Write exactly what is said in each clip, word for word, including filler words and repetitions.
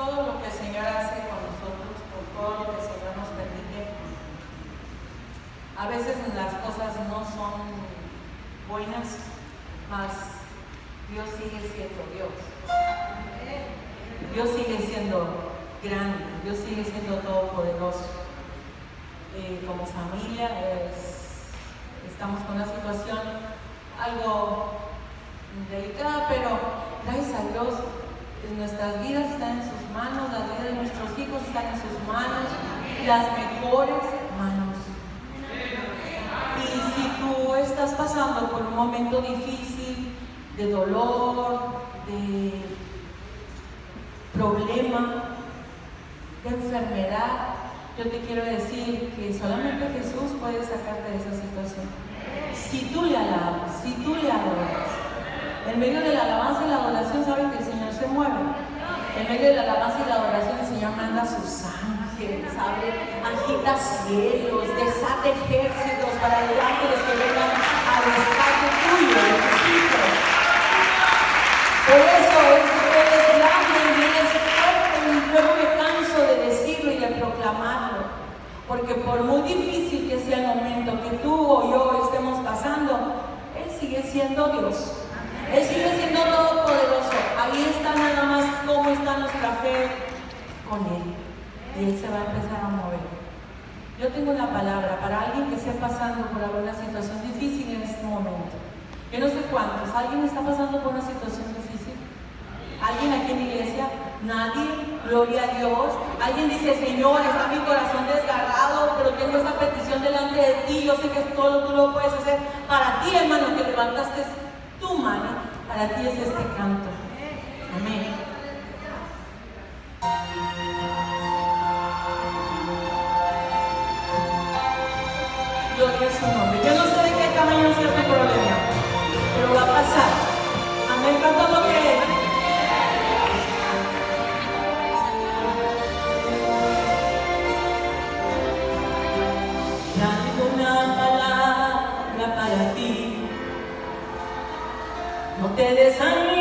todo lo que el Señor hace con nosotros, por todo lo que el Señor nos permite. A veces las cosas no son buenas, mas Dios sigue siendo Dios. Dios sigue siendo grande, Dios sigue siendo todopoderoso. Eh, como familia es, estamos con una situación algo delicada, pero gracias a Dios nuestras vidas están en sus manos, las vidas de nuestros hijos están en sus manos, las mejores manos. Y si tú estás pasando por un momento difícil, de dolor, de problema, de enfermedad, yo te quiero decir que solamente Jesús puede sacarte de esa situación. Si tú le alabas, si tú le adoras, en medio de la alabanza y la adoración, ¿saben que el Señor se mueve? En medio de la alabanza y la adoración, el Señor manda a sus ángeles, abre, agita cielos, desata ejércitos para los ángeles que vengan a rescate tuyo, de tus hijos. Por eso es, es grande y es fuerte, y luego me canso de decirlo y de proclamarlo, porque por muy difícil que sea el momento que tú o yo estemos pasando, Él sigue siendo Dios. Él sigue siendo todopoderoso. Ahí está nada más cómo está nuestra fe con Él. Y Él se va a empezar a mover. Yo tengo una palabra para alguien que esté pasando por alguna situación difícil en este momento. Yo no sé cuántos. ¿Alguien está pasando por una situación difícil? ¿Alguien aquí en la iglesia? Nadie. Gloria a Dios. Alguien dice: Señor, está mi corazón desgarrado, pero tengo esta petición delante de ti. Yo sé que todo tú lo puedes hacer. Para ti, hermano, que levantaste tu mano, para ti es este canto. Amén. Gloria a su nombre. Yo no sé de qué tamaño sea tu problema, pero va a pasar. Amén. Canta lo que es. Traigo una palabra para ti. No te desanimes,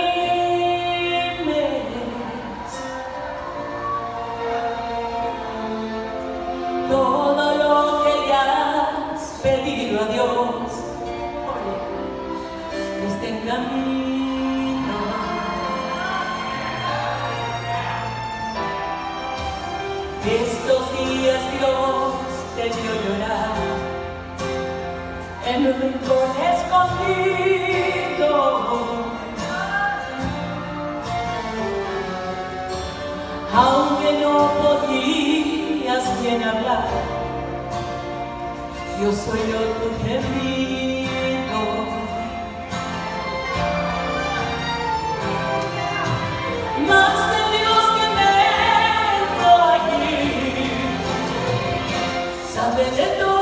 todo lo que le has pedido a Dios está en camino. Estos días Dios te vio llorar en un rincón escondido. Aunque no podías bien hablar, yo soy yo tu gemido. Más de Dios que vengo aquí, sabe de todo.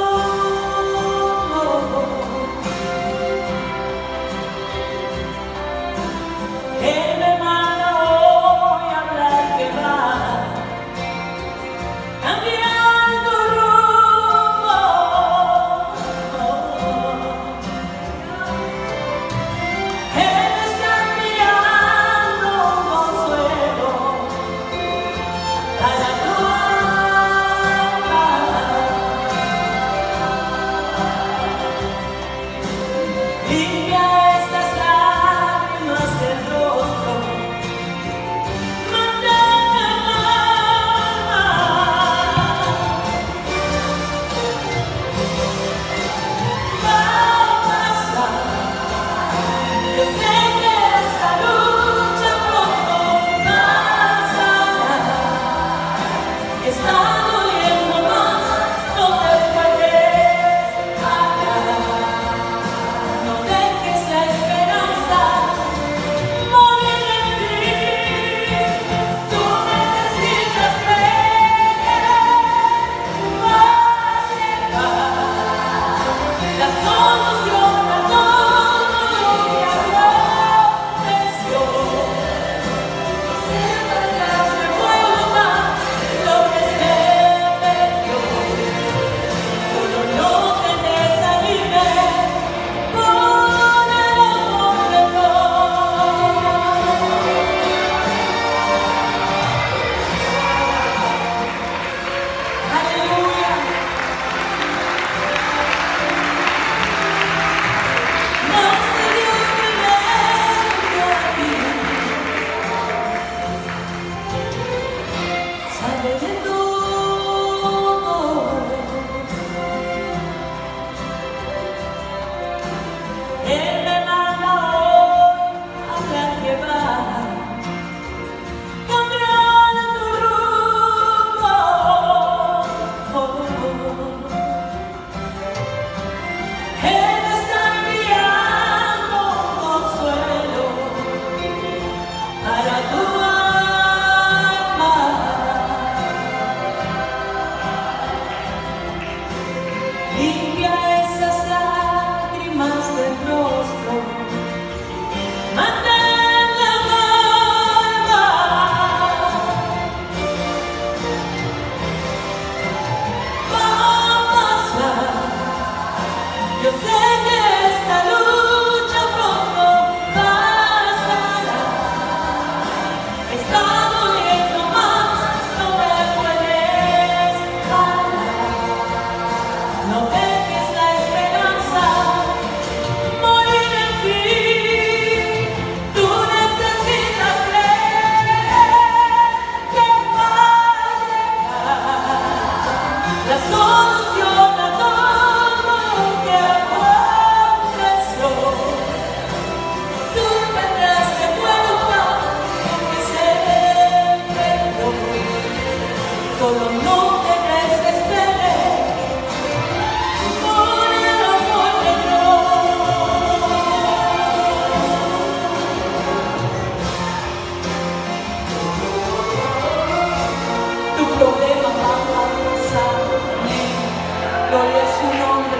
Él me manda hoy a hablar que va cambiando rumbo. para tu alma. Limpia esas lágrimas del rostro, manténla calma. Va a pasar, yo sé que esta lucha pronto pasará. Está doliendo más, no me puedes parar. No dejes la esperanza morir en ti. Tú necesitas creer que va a llegar la solución a todo lo que aconteció. Tú tendrás de vuelta lo que se perdió. Solo no te desesperes por el amor de Dios. Tu problema va a pasar, gloria a su nombre.